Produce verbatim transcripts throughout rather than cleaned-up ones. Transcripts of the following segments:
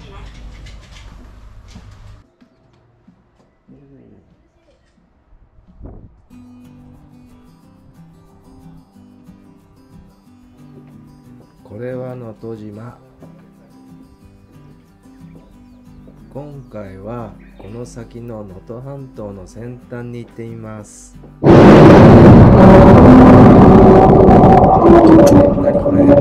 これは能登島。今回はこの先の能登半島の先端に行っています。何これ？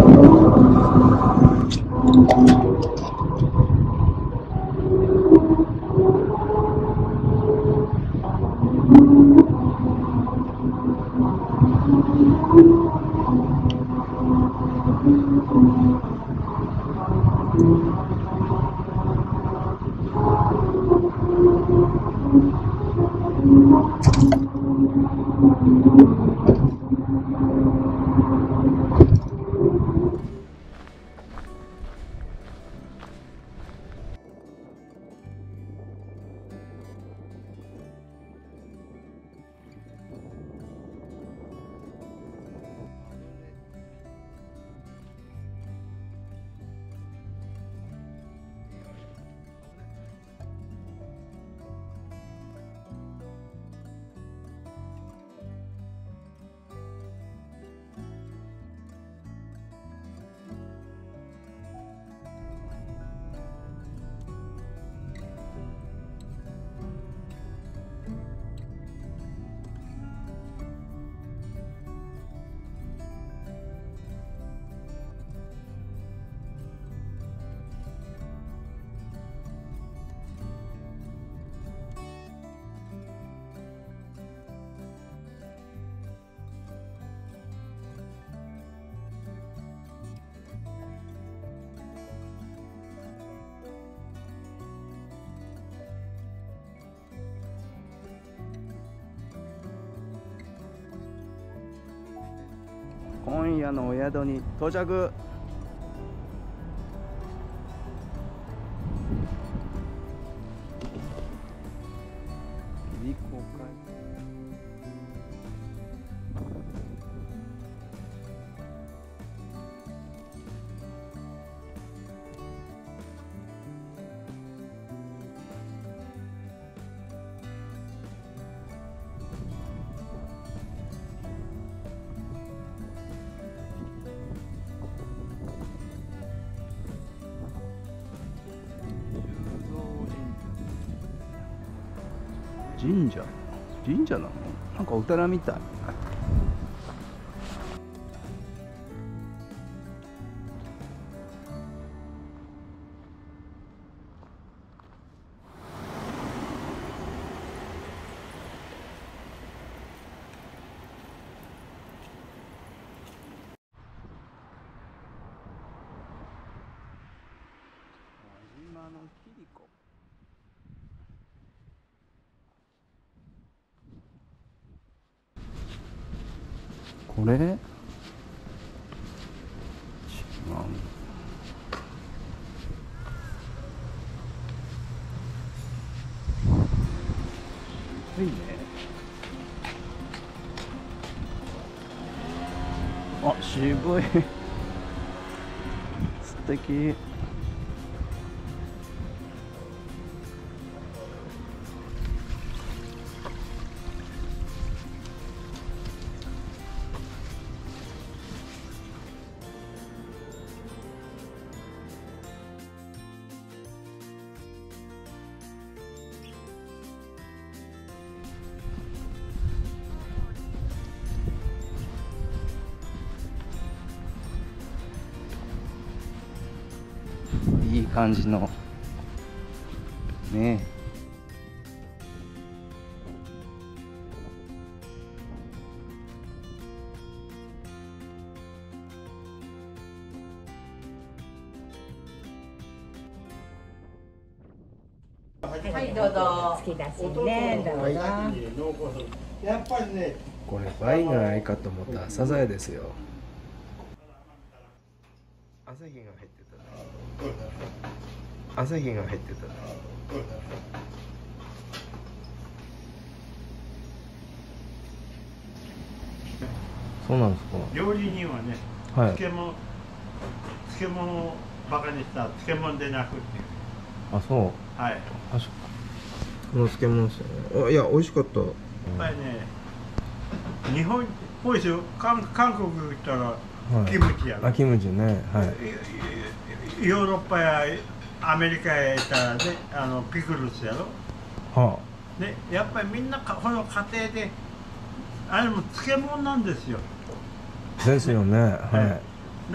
今夜のお宿に到着。霧公開。神社神社なの？なんかお寺みたい。輪島のキリコ。これ違う。いいね。あ、渋い。素敵。いい感じのねえ。 はい、どうぞ。突き出しね、どうぞ。 やっぱりね、これバイ貝かと思ったサザエですよ。朝日が入ってた。朝日が入ってた。そうなんですか。 料理人はね、 はい、 漬物漬物をバカにした漬物でなくっていう。 あ、そう。 はい。 あ、そっか。この漬物ですよね。あ、いや、美味しかった。やっぱりね、日本っぽいですよ。韓韓国行ったら、 はい、 キムチやろ。 あ、キムチね。はい。 ヨーロッパやアメリカへ行ったらね、あのピクルスやろ。はあ。ね、やっぱりみんなこの家庭で、あれも漬物なんですよ。 ですよね。はい。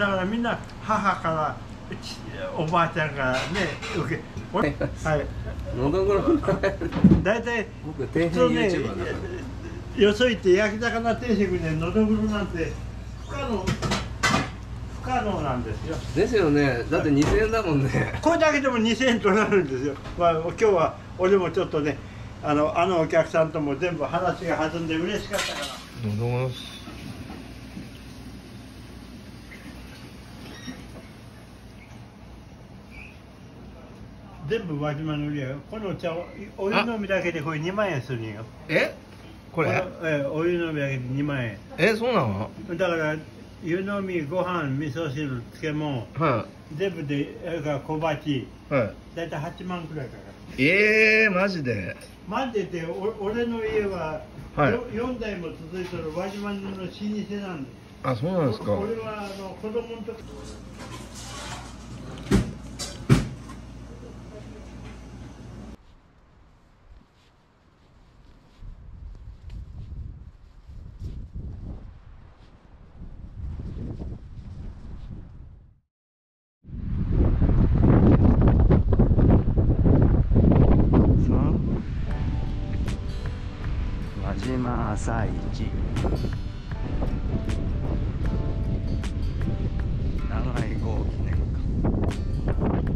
だからみんな母からおばあちゃんからね受け。はい。 のどぐろ。 大体僕底辺 YouTuber ね、よそ行って焼き魚定食でのどぐろなんて不可能不可能なんですよ。 ですよね。だってにせんえんだもんね。 これだけでもにせんえん取られるんですよ。まあ今日は俺もちょっとね、あのあのお客さんとも全部話が弾んで嬉しかったから。のどぐろ。全部輪島の売りやよ。このお茶をお湯飲みだけでこれにまんえんするんよ。 え？これ？ え、お湯飲みだけでにまんえん。 え、そうなの？ だから湯飲み、ご飯、味噌汁、漬物、はい、全部でが小鉢、はい、だいたいはちまんくらいかかる。ええー、マジで？マジでってお俺の家は、はい、よんだいも続いてる輪島の老舗なんです。あ、そうなんですか。俺はあの子供の時。 輪島朝市長井号記念館。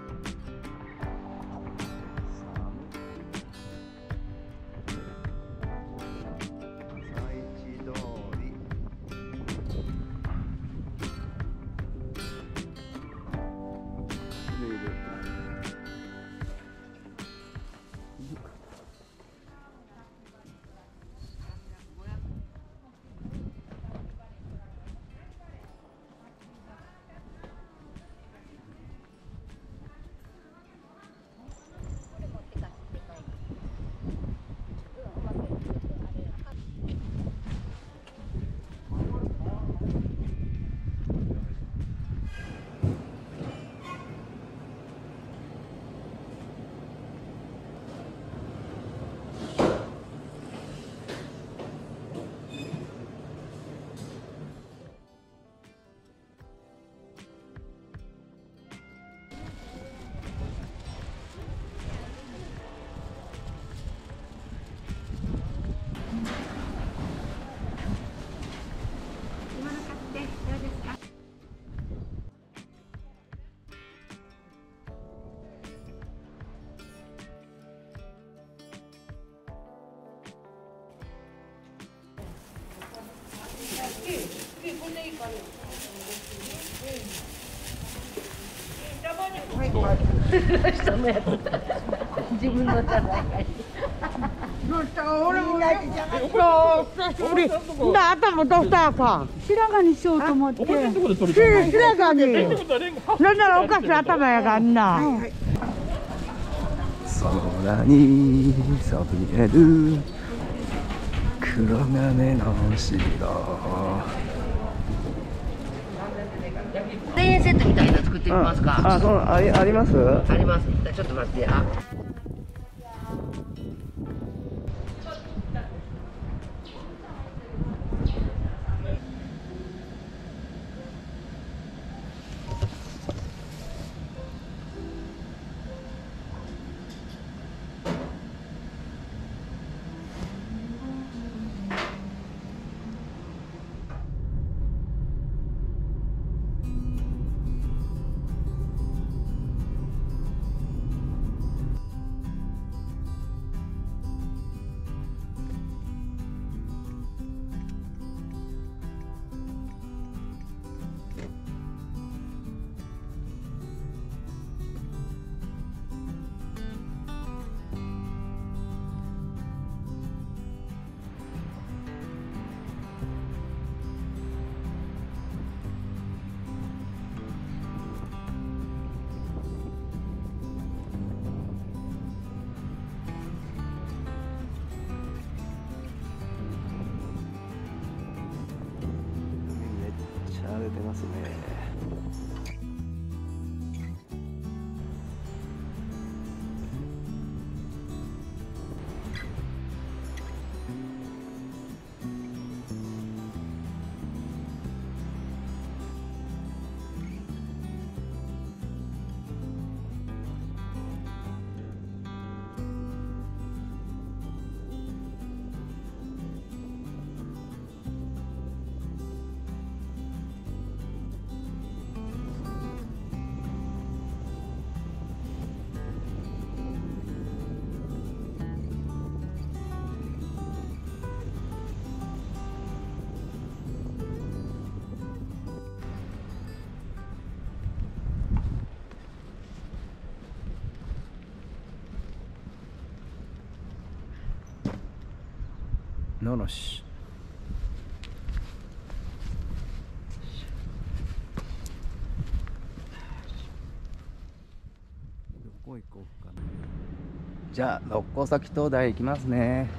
人のやつ自分のじゃないかしどうした俺もそう俺だ頭どうしたか白髪にしようと思って白髪なんならおかしい頭やがんな空にそびえる黒金の城せんえんセットみたいなの作ってみますか。 あ、そうありあります？ あります。ちょっと待ってや。 ののし。どこ行こうかな。じゃあ六甲崎灯台行きますね。